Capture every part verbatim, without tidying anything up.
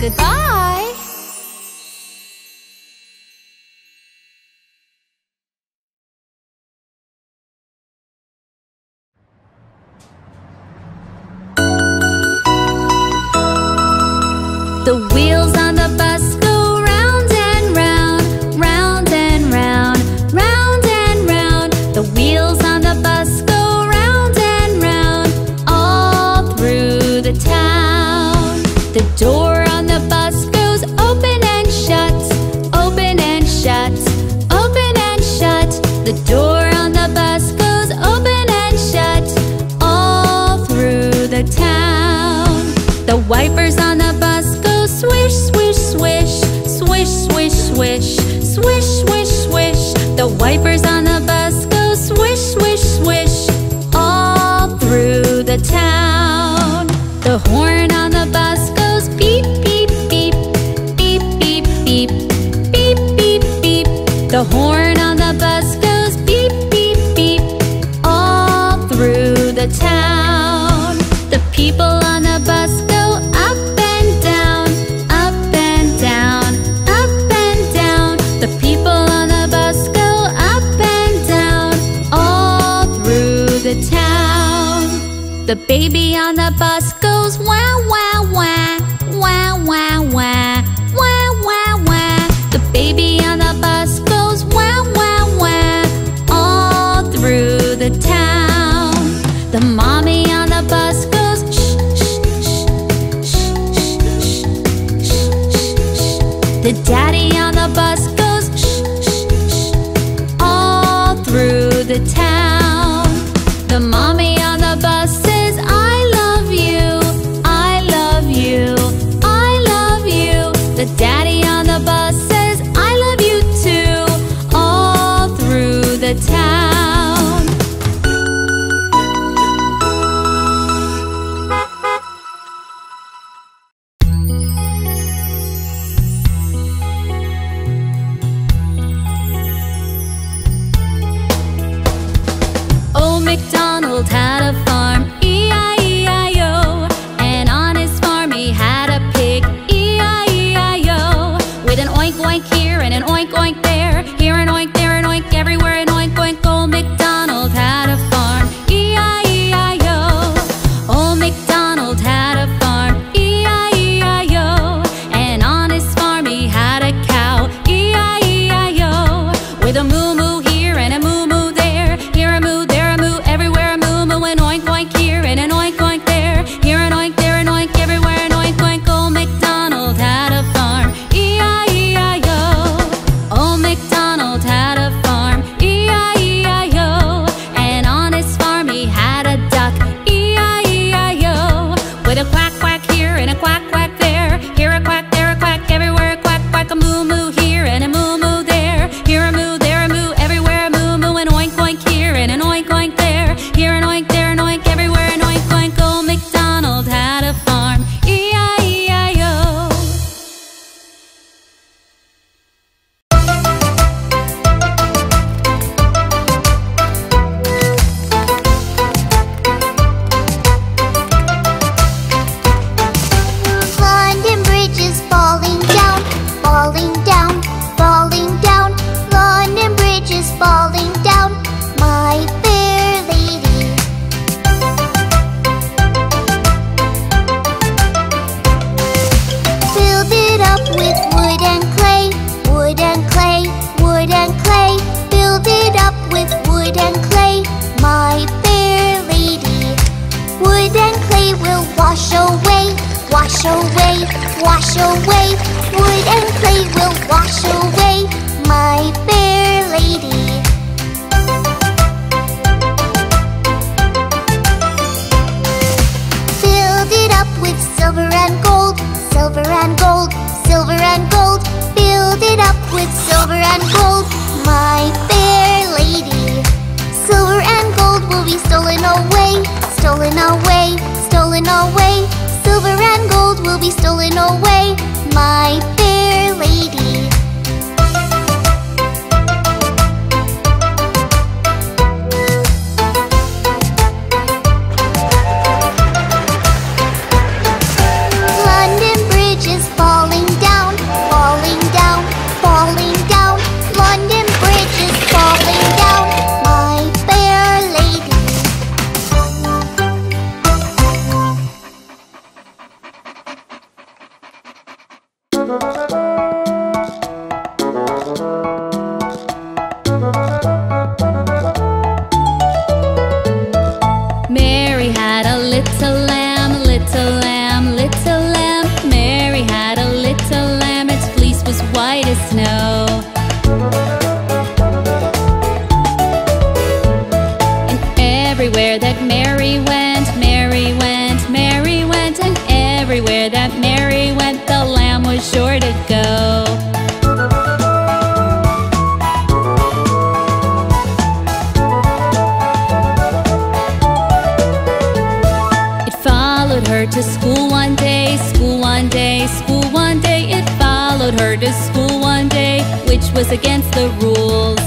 Goodbye! The wheels on the bus go round and round, round and round, round and round. The wheels on the bus go round and round, all through the town. The door on the bus goes open and shut, open and shut, open and shut. The door on the bus goes open and shut, all through the town. The wipers on the bus go swish, swish, swish, swish, swish, swish, swish, swish, swish. The wipers on the bus go swish, swish, swish, all through the town. The horn on the bus goes beep, beep, beep, beep, beep, beep, beep, beep, beep. The horn on the bus goes beep, beep, beep, all through the town. The people on the bus go up and down, up and down, up and down. The people on the bus go up and down, all through the town. The baby on the bus goes wah, wah, wah, wah, wah, wah, wah, wah, wah. The baby on the bus goes wah, wah, wah, all through the town. The mommy on the bus goes shh, shh, shh, shh, shh, shh, shh. The daddy on the bus goes shh, shh, shh, all through the town. The mommy on the bus says, I love you, I love you, I love you. The daddy on the bus says, I love you too, all through the town. Old MacDonald had a farm, E I E I O. And on his farm he had a pig, E I E I O. With an oink oink here and an oink oink there, here an oink, there an oink, everywhere an oink oink. Old MacDonald had a farm, E I E I O. Old MacDonald had a farm, E I E I O. And on his farm he had a cow, E I E I O. With a moo moo here and a moo moo there, here a moo, there a moo, everywhere a moo moo. An oink oink here and an oink oink there, here an oink, there an oink, everywhere an oink oink. Old MacDonald had a farm, E I E I O. Old MacDonald had a farm, E I E I O. And on his farm he had a duck, E I E I O. With a quack quack here and a quack quack there, here a quack, there a quack, everywhere a quack quack. A moo moo here and a moo moo there, here a moo, there a moo, everywhere a moo moo. An oink oink here and an oink oink there, here an oink, there an oink, everywhere an oink oink. Old MacDonald had a farm, E I E I O. London Bridge is falling down, falling down, falling down. London Bridge is falling down, my fair lady. Build it up with wood and clay, wood and clay, wood and clay. Build it up with wood and clay, my fair lady. Wood and clay will wash away, wash away, wash away. Wood and clay will wash away, my fair lady. Build it up with silver and gold, silver and gold, silver and gold. Build it up with silver and gold, my fair lady. Silver and gold will be stolen away, stolen away, stolen away. Silver and gold will be stolen away, my fair lady. London Bridge is falling Mary had a little lamb, little lamb, little lamb. Mary had a little lamb, its fleece was white as snow. And everywhere that Mary went, Mary went, Mary went, and everywhere that Mary went, the lamb was sure to go. Her to school one day, school one day, school one day. It followed her to school one day, which was against the rules.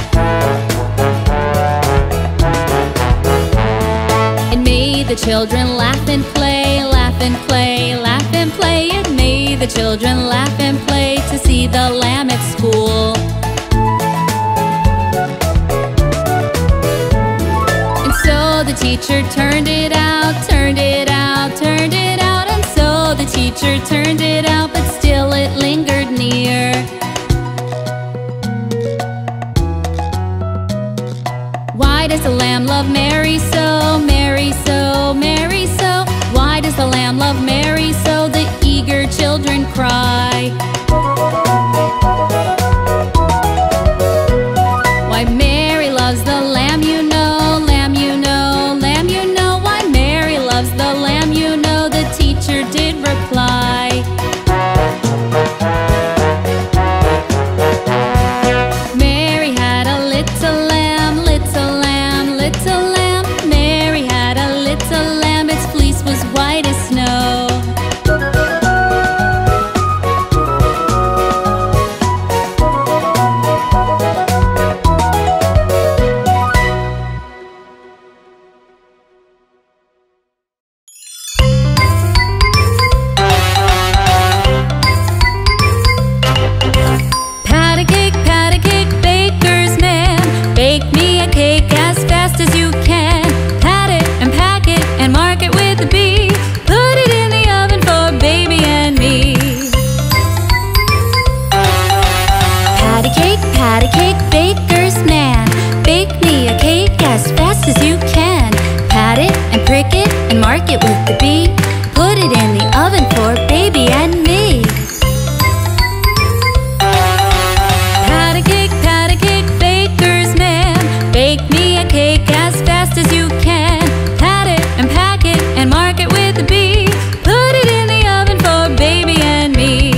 It made the children laugh and play, laugh and play, laugh and play. It made the children laugh and play to see the lamb at school. And so the teacher turned it out, turned it out, turned it out. And so the teacher turned it out, but still it lingered near. Why does the lamb love Mary so, Mary so, Mary so? Why does the lamb love Mary so? The eager children cry. Why Mary loves the lamb, you know, lamb, you know, lamb, you know. Why Mary loves the lamb, you know, the teacher did reply. Mary had a little lamb, little lamb, little lamb. Mary had a little lamb, its fleece was white as snow. Pat a cake, pat a cake, baker's man. Bake me a cake as fast as you can. Pat it and pack it and mark it with a B. Put it in the oven for baby and me. Pat a cake, pat a cake, baker's man. Bake me a cake as fast as you can. Pat it and prick it and mark it with the B. Put it in the oven for baby and me. Pat a cake, pat a cake, baker's man. Bake me a cake as fast as you can. Pat it and pack it and mark it with a B. Put it in the oven for baby and me.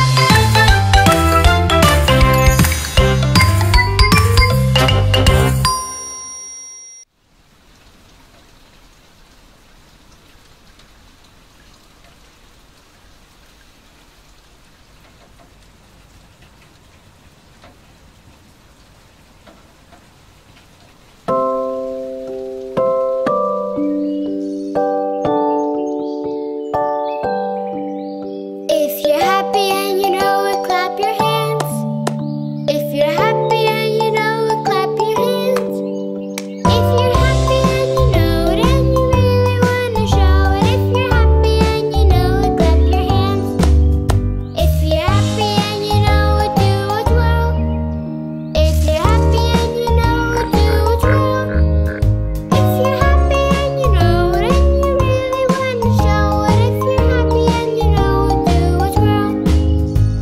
If you're happy and you know it, clap your hands. If you're happy and you know it, clap your hands. If you're happy and you know it and you really want to show it. If you're happy and you know it, clap your hands. If you're happy and you know it, do a twirl. If you're happy and you know it, do a twirl. If you're happy and you know it and you really want to show it. If you're happy and you know it, do a twirl.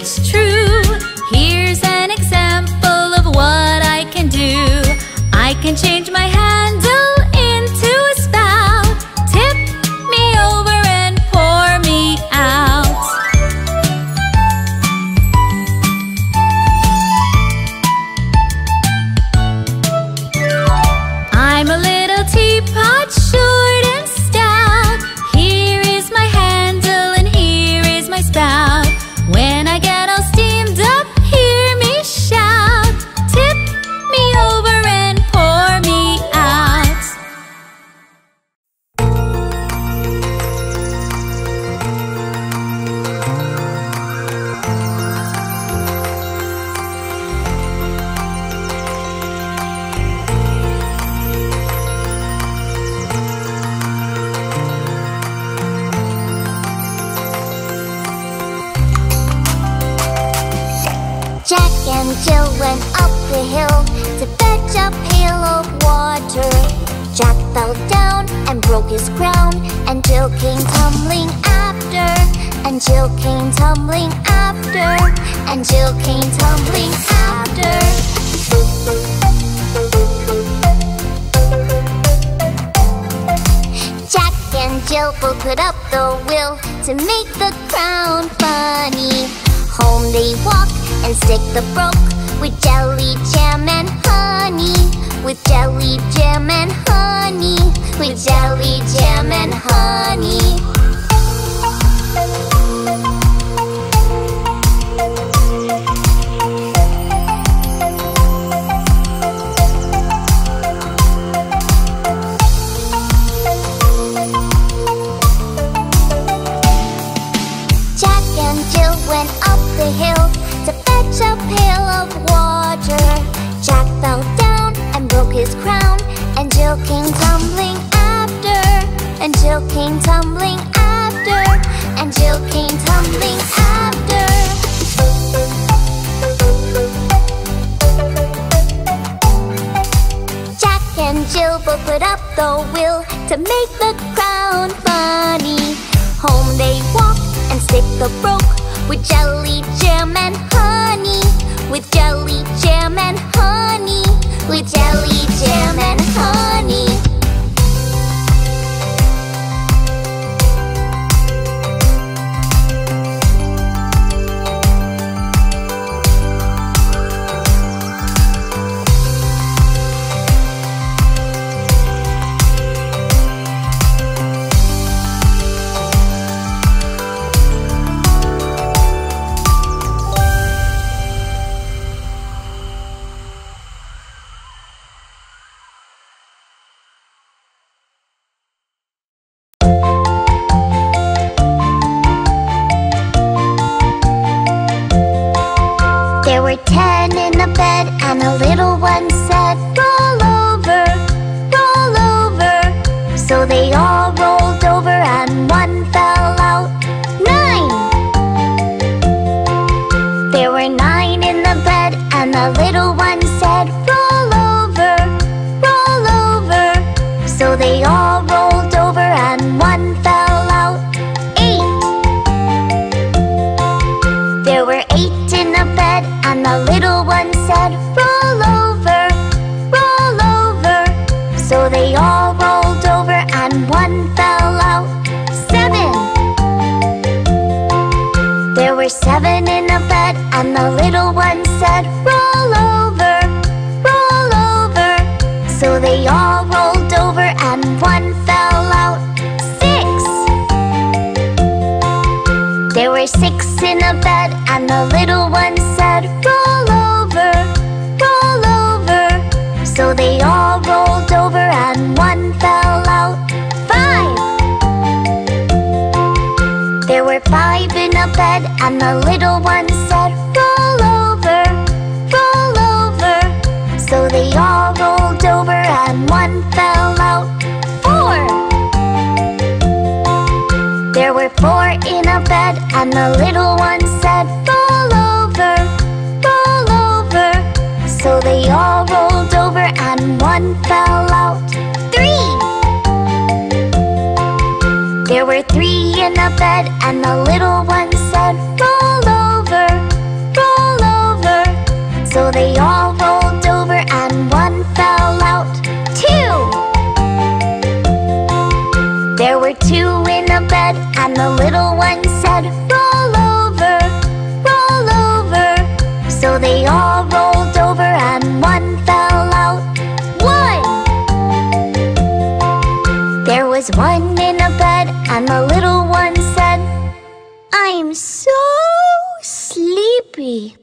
it's true. Here's an example of what I can do. I can change my handle into a spout, tip me over and pour me out. I'm a little teapot, short and stout. Here is my handle and here is my spout. When I get all steamed up, hear me shout, tip me over and pour me out. Jack and Jill went up the hill to fetch a pail of water. Jack fell down and broke his crown, and Jill came tumbling after. And Jill came tumbling after. And Jill came tumbling after. Jack and Jill both put up the wheel to make the crown funny. Home they walk and stick the broke with jelly, jam and honey. With jelly, jam and honey. With jelly, jam and honey. Jack and Jill went up the hill to fetch a pail of water. Jack fell down and broke his crown, and Jill came tumbling after. And Jill came tumbling after. And Jill came tumbling after. Jack and Jill both put up the wheel to make the crown funny. Home they walk and stick the broke with jelly, jam and honey. With jelly, jam and honey. With jelly, jam and honey. There were ten in a bed, and a little one said, roll over, roll over. So they all rolled over and one fell out. Nine! There were nine in the bed, and the little one said, roll over, roll over. So they all rolled over and one fell out. Eight! There were eight in a bed, and the little one said, roll over, roll over. So they all rolled over and one fell out. Seven! There were seven in a bed, and the little one said, roll over, roll over. So they all rolled over and one fell out. Six! There were six in a bed, and the little one said, roll over, roll over. So they all rolled over and one fell out. Five! There were five in a bed, and the little one said, roll over, roll over. So they all rolled over and one fell out. Four! There were four in a bed, and the little one said, roll over, roll over. So they all rolled over and one fell out. Three! There were three in a bed, and the little one said, roll over, sleepy.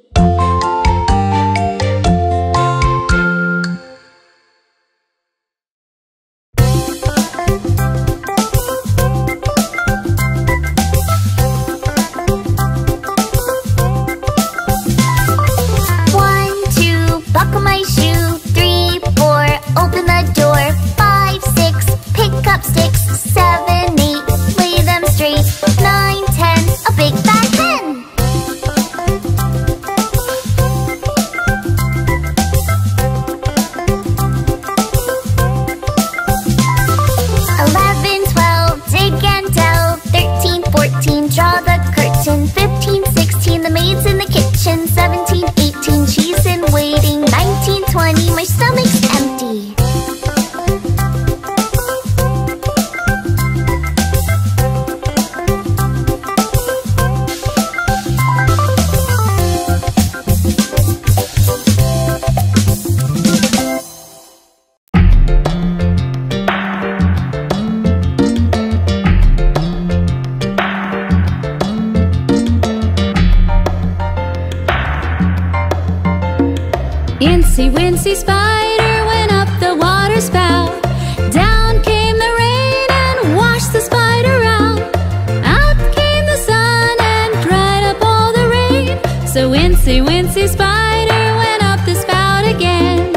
Incy, Wincy, spider went up the water spout. Down came the rain and washed the spider out. Out came the sun and dried up all the rain. So Wincy, Wincy, spider went up the spout again.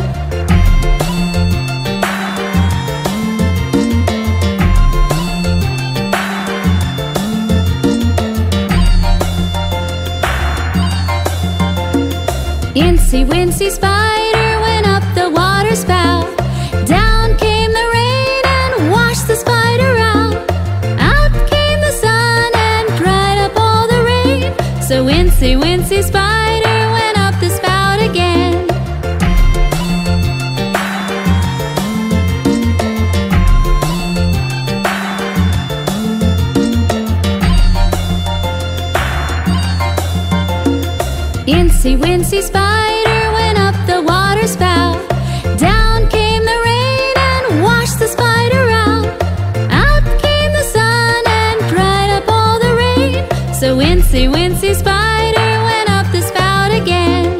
Incy, Wincy, spider went up the water spout. Down came the rain and washed the spider out. Out came the sun and dried up all the rain. So Wincy, Wincy, spider went up the spout again. Incy, Wincy, spider went up the water spout. Down came the rain and washed the spider out. Out came the sun and dried up all the rain. So Wincy, Wincy, spider went up the spout again.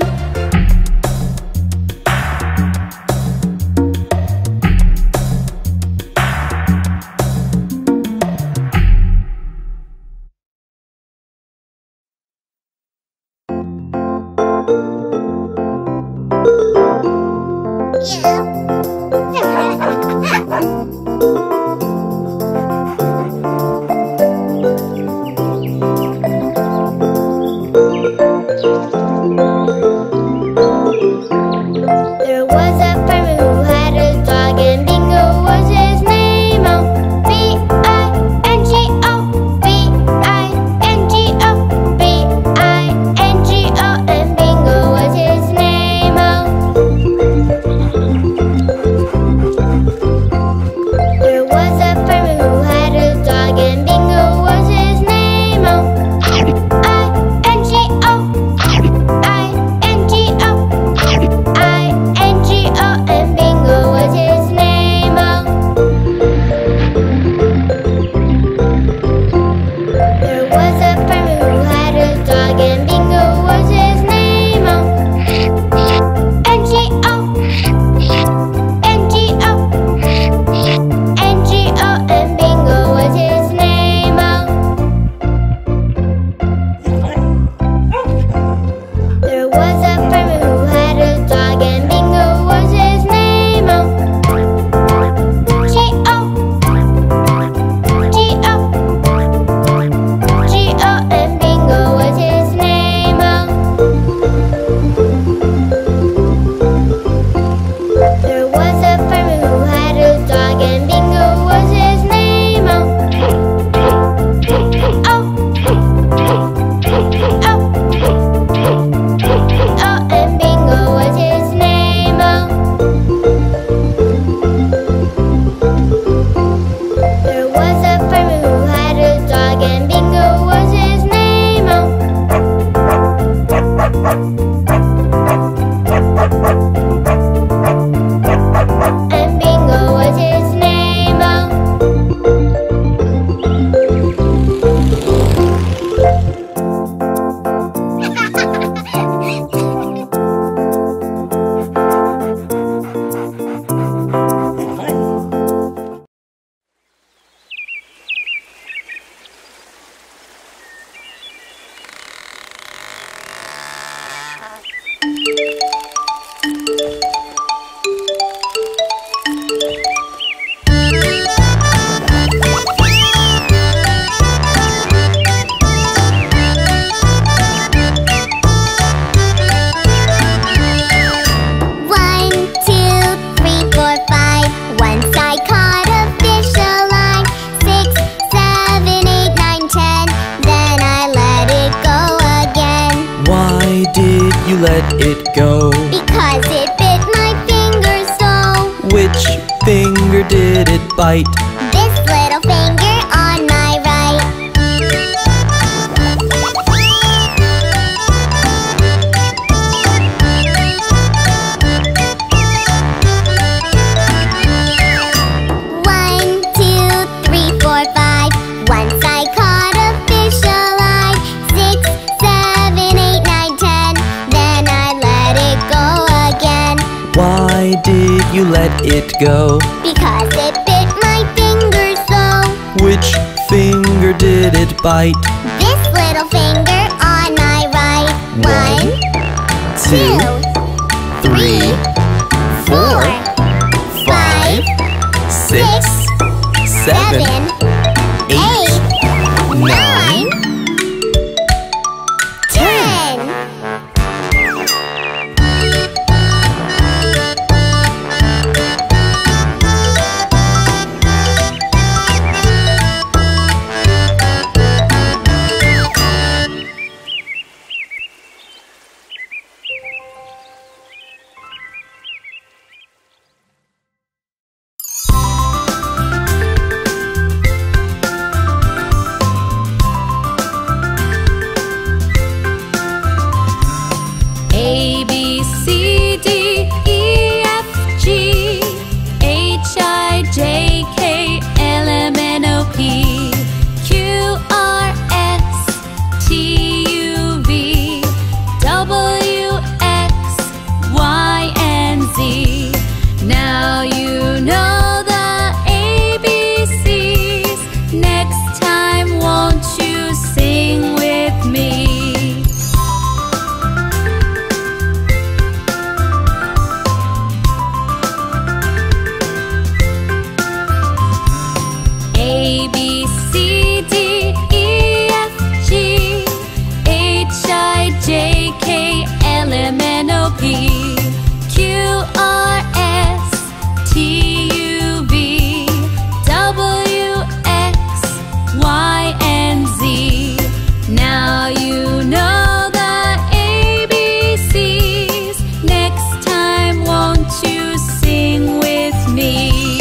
Oh, you let it go? Because it bit my finger so. Which finger did it bite? This little finger on my right. One, two, three, four, five. Once I caught a fish alive. Six, seven, eight, nine, ten. Then I let it go again. Why did you let it go? Because it bit my finger so. Which finger did it bite? This little finger on my right. One, two, three, four, five, six, seven, eight, nine, ten. A, B, C, D, E, F, G, H, I, J, K, L, M, N, O, P, Q, R, S, T, U, V, W, X, Y, and Z. Now you know the A B Cs. Next time, won't you sing with me? A, B, C, D, E, F, G, H, I, J, K, L, M, N, O, P, Q, R, S, T, U, V, W, X, Y, and Z. Now you know the A B Cs. Next time, won't you sing with me?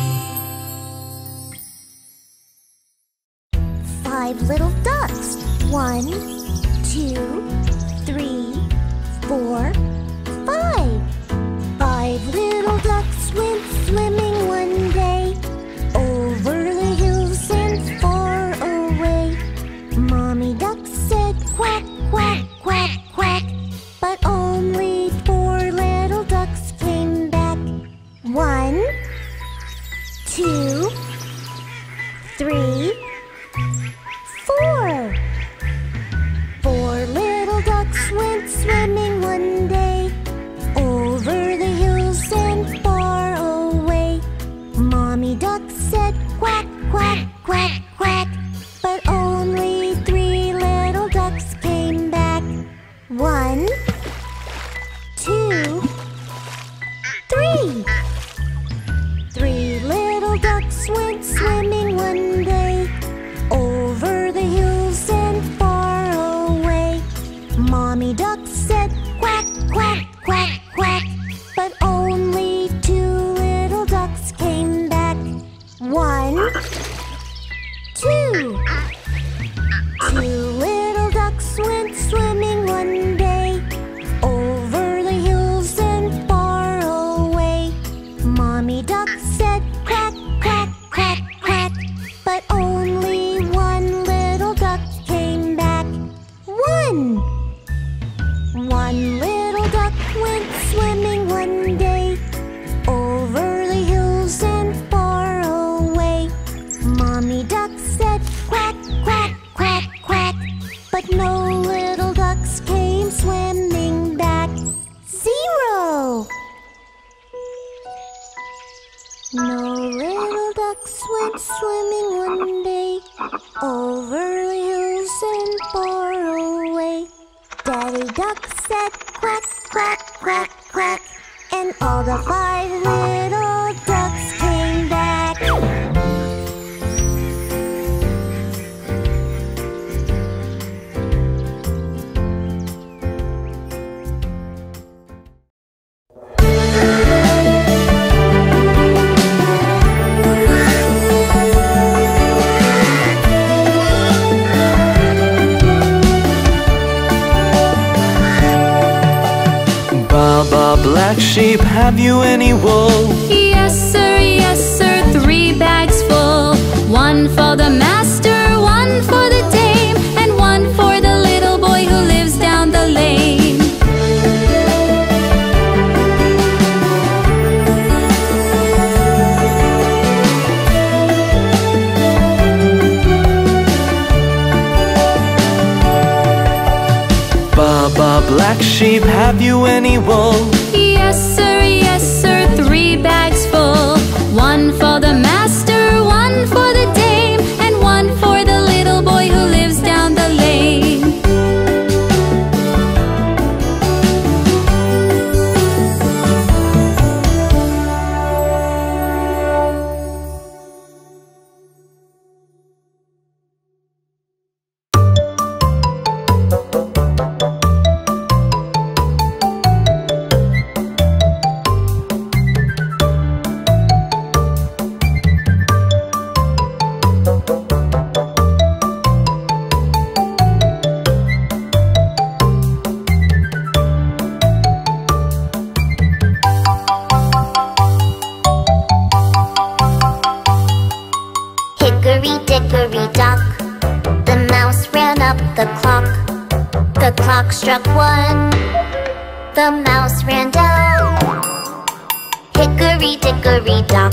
Five little ducks. One, two, three, four, five. Five little ducks went swimming one day over the hills and far away. Mommy duck said quack, quack, quack, quack, but only four little ducks came back. One, two, three, four. Four little ducks went swimming one day over the hills and far away. Mommy duck said quack, quack, quack, quack, but only three little ducks came back. One, two, three. Three little ducks went swimming one day over the hills and far away. Mommy duck said quack, quack, quack, quack, but only two little ducks came back. One, two. Two little ducks went swimming one day over the hills and far away. Mommy duck said quack, quack, quack, quack, but only one little duck came back. One. One little duck went swimming one day over the hills and far away. Mommy duck said quack, quack, quack, quack, but no little ducks came swimming back. Zero. No little ducks went swimming one day over the hills and far away. Daddy duck said quack, quack, quack, quack, and all the five little ducks came back. black sheep, have you any wool? Yes sir, yes sir, three bags full. One for the master, one for the dame, and one for the little boy who lives down the lane. Baba, black sheep, have you any wool? Yes sir, yes sir, three bags full. One for the master, one for the dame, and one for the little boy who lives down the lane. Hickory dickory dock, the mouse ran up the clock. The clock struck one, the mouse ran down. Hickory dickory dock.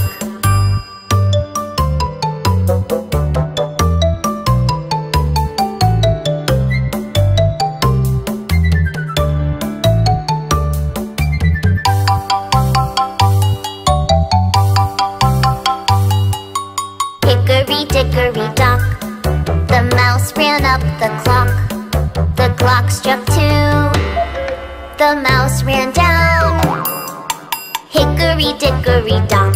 Hickory dickory dock, the mouse ran up the clock. The clock struck two, the mouse ran down. Hickory dickory dock.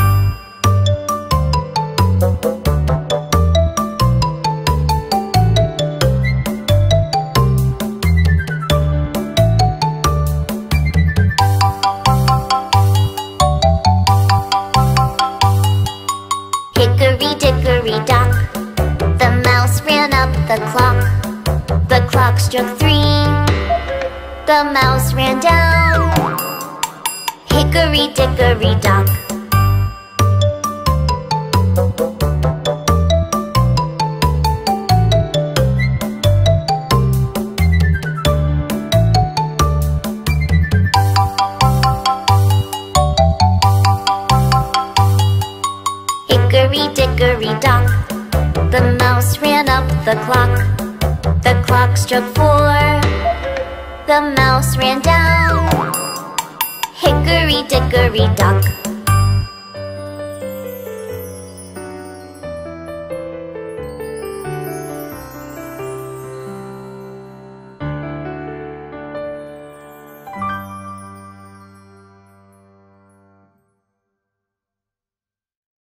Hickory dickory dock, the mouse ran up the clock. The clock struck three, the mouse ran down. Hickory dickory dock. Hickory dickory dock, the mouse ran up the clock. The clock struck four, the mouse ran down. Hickory dickory dock.